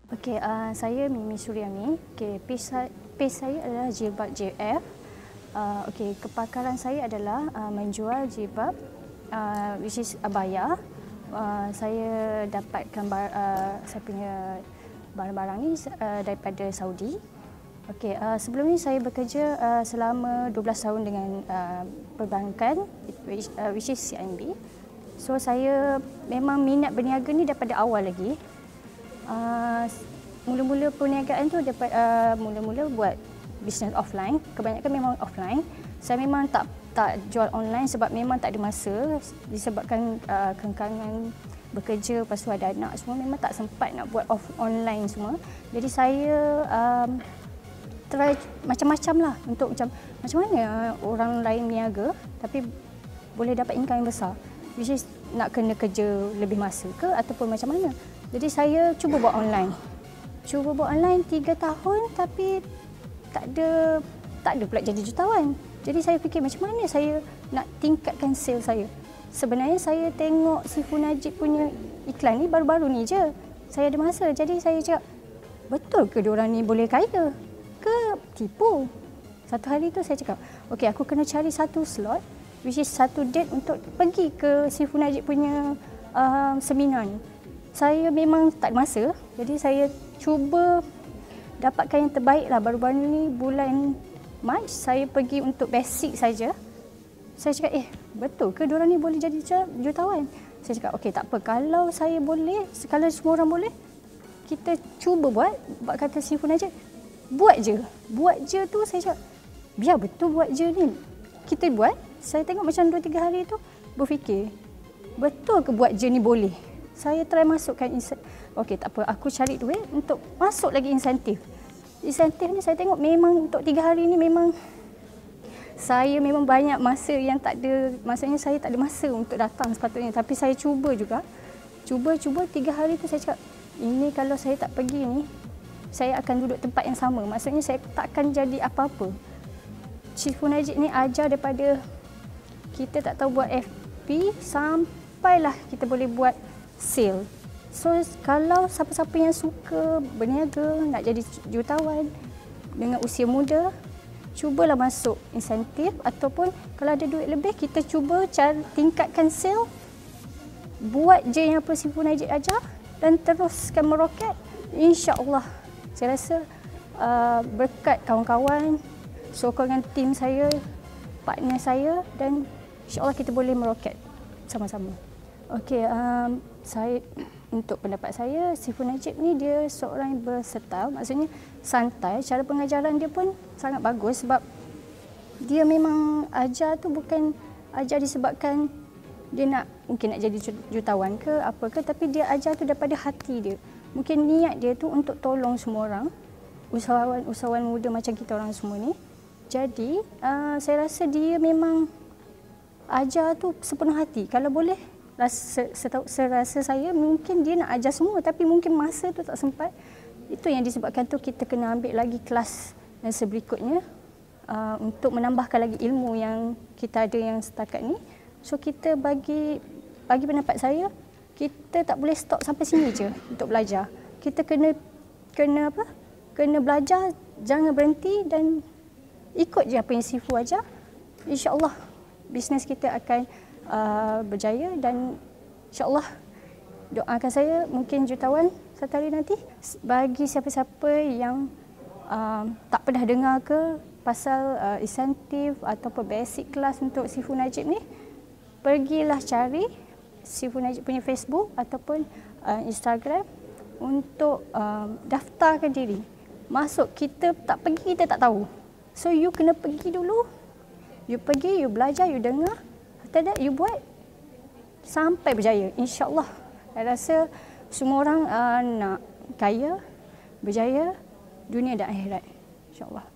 Okey, saya Mimi Suryani. Okey, page saya adalah Jilbab JF. Okey, kepakaran saya adalah menjual jilbab, which is abaya. Saya dapatkan saya punya barang-barang ni daripada Saudi. Okey, sebelum ni saya bekerja selama 12 tahun dengan perbankan, which is CIMB. So saya memang minat berniaga ni daripada awal lagi. Mula-mula perniagaan tu dapat mula-mula buat bisnes offline. Kebanyakan memang offline. Saya memang tak jual online sebab memang tak ada masa disebabkan kengkangan bekerja, lepas tu ada anak semua, memang tak sempat nak buat online semua. Jadi saya try macam-macam lah untuk macam mana orang lain berniaga tapi boleh dapat income yang besar, which is nak kena kerja lebih masa ke ataupun macam mana. Jadi saya cuba buat online. 3 tahun tapi tak ada pula jadi jutawan. Jadi saya fikir macam mana saya nak tingkatkan sale saya. Sebenarnya saya tengok Sifu Najib punya iklan ni baru-baru ni je. Saya ada masa. Jadi saya cakap, betul ke diorang ni boleh kaya? Ke tipu? Satu hari tu saya cakap, okey, aku kena cari satu slot, which is satu date untuk pergi ke Sifu Najib punya seminar ni. Saya memang tak ada masa, jadi saya cuba dapatkan yang terbaik lah. Baru-baru ni bulan Mac, saya pergi untuk basic saja. Saya cakap, betul ke diorang ni boleh jadi jutawan? Saya cakap, okey, tak apa. Kalau saya boleh, kalau semua orang boleh, kita cuba buat kata Sifu Najib. Buat je. Buat je tu saya cakap, biar betul buat je ni. Kita buat, saya tengok macam 2-3 hari tu, berfikir, betul ke buat je ni boleh? Saya try masukkan okey, tak apa, aku cari duit untuk masuk lagi insentif. Insentif ni saya tengok memang untuk 3 hari ni memang saya memang banyak masa yang tak ada, maksudnya saya tak ada masa untuk datang sepatutnya, tapi saya cuba juga. Cuba 3 hari tu saya cakap, ini kalau saya tak pergi ni, saya akan duduk tempat yang sama. Maksudnya saya tak akan jadi apa-apa. Sifu Najib ni ajar daripada kita tak tahu buat FB sampailah kita boleh buat sale. So kalau siapa-siapa yang suka berniaga, nak jadi jutawan dengan usia muda, cubalah masuk insentif ataupun kalau ada duit lebih, kita cuba tingkatkan sale. Buat je yang apa Sifu Najib ajar dan teruskan meroket. InsyaAllah, saya rasa berkat kawan-kawan, sokongan tim saya, partner saya, dan insyaAllah kita boleh meroket sama-sama. Okey, untuk pendapat saya, Sifu Najib ni dia seorang yang versatile, maksudnya santai. Cara pengajaran dia pun sangat bagus sebab dia memang ajar tu bukan ajar disebabkan dia mungkin nak jadi jutawan ke apa ke, tapi dia ajar tu daripada hati dia. Mungkin niat dia tu untuk tolong semua orang, usahawan muda macam kita orang semua ni. Jadi saya rasa dia memang ajar tu sepenuh hati. Kalau boleh, serasa saya mungkin dia nak ajar semua tapi mungkin masa tu tak sempat. Itu yang disebabkan tu kita kena ambil lagi kelas yang berikutnya untuk menambahkan lagi ilmu yang kita ada yang setakat ni. So kita bagi pendapat saya, kita tak boleh stop sampai sini je untuk belajar. Kita kena belajar, jangan berhenti dan ikut je apa yang Sifu ajar. InsyaAllah bisnes kita akan berjaya dan insyaAllah doakan saya mungkin jutawan satu hari nanti. Bagi siapa-siapa yang tak pernah dengar ke pasal insentif ataupun basic class untuk Sifu Najib ni, pergilah cari Sifu Najib punya Facebook ataupun Instagram untuk daftarkan diri. Masuk, kita tak pergi, kita tak tahu. So you kena pergi dulu. You pergi, you belajar, you dengar. After that, you buat sampai berjaya. InsyaAllah. Saya rasa semua orang nak kaya, berjaya, dunia dan akhirat. InsyaAllah.